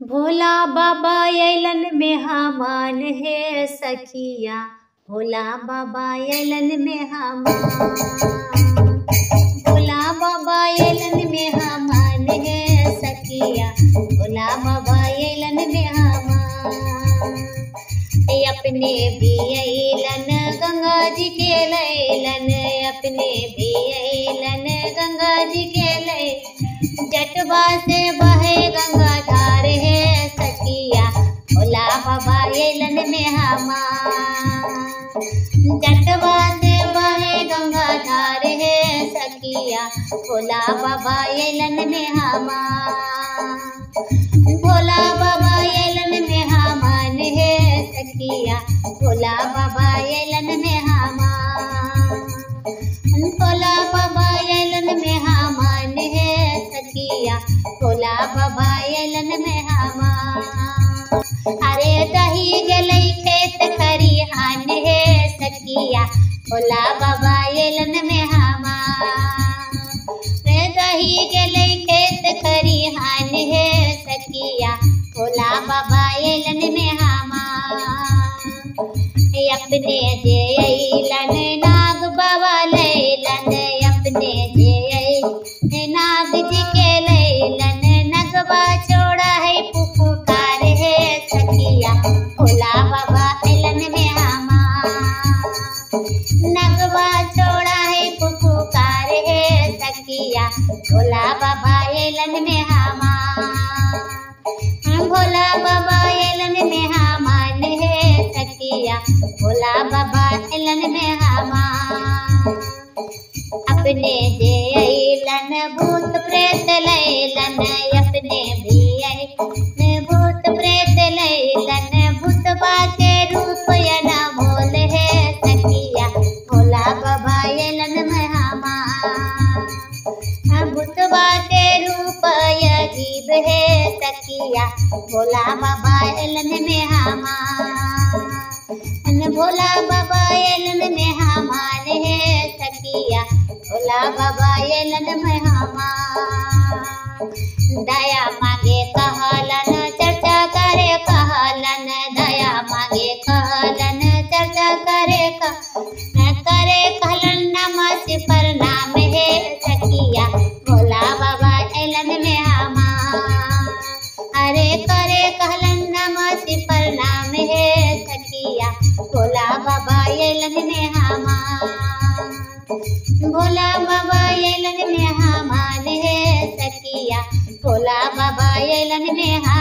भोला बाबा अयलन मेहमान है सखिया, भोला बाबा अयलन मेहमान। भोला बाबा अयलन मेहमान है सखिया, भोला बाबा अयलन मेहमान। अपने भी अयलन गंगा जी के लैलन, अपने भी अयलन गंगा जी के लै। जटवा से बहे गंगा धार है सखिया, भोला बाबा अयलन मेहमान। जटवा से बहे गंगा धार है सखिया, भोला बाबा अयलन मेहमान। भोला बाबा अयलन मेहमान है सखिया, भोला बाबा अयलन मेहमान। भोला बाबा अयलन मेहमान है सखिया, भोला बाबा अयलन मेहमान। अरे दही गलई खेत खरिहान है सखिया, भोला बाबा अयलन मेहमान। रे दही गलई खेत खरिहान है सखिया, भोला बाबा अयलन मेहमान। अपने जे अयलन नाग बाबा लैलन, अपने जे अयलन नाग जी के लैलन। नगवा छोड़ा है पुकार है सखिया, भोला बाबा अयलन मेहमान। नगवा छोड़ा है पुकार है सखिया, भोला बाबा अयलन मेहमान। भोला बाबा अयलन मेहमान है सखिया, भोला बाबा अयलन मेहमान। अपने जे अयलन भूत प्रेत लैलन, अपने भी अयलन भूत प्रेत लैलन। भूतबा के रूप यना बोल है सखिया, भोला बाबा अयलन मेहमान। भूतबा के रूप अजीब है सखिया, भोला बाबा अयलन मेहमान। भोला बाबा अयलन मेहमान है सखिया, भोला बाबा अयलन मेहमान। दया मांगे कहलन चर्चा करे कहलन, दया मांगे कहलन चर्चा करे कहलन। नमः प्रणाम है सखिया, भोला बाबा अयलन मेहमान। अरे करे कहलन नमः प्रणाम है सखिया, भोला बाबा अयलन मेहमान। भोला बाबा अयलन मेहमान है सखिया, भोला बाबा अयलन मेहमान।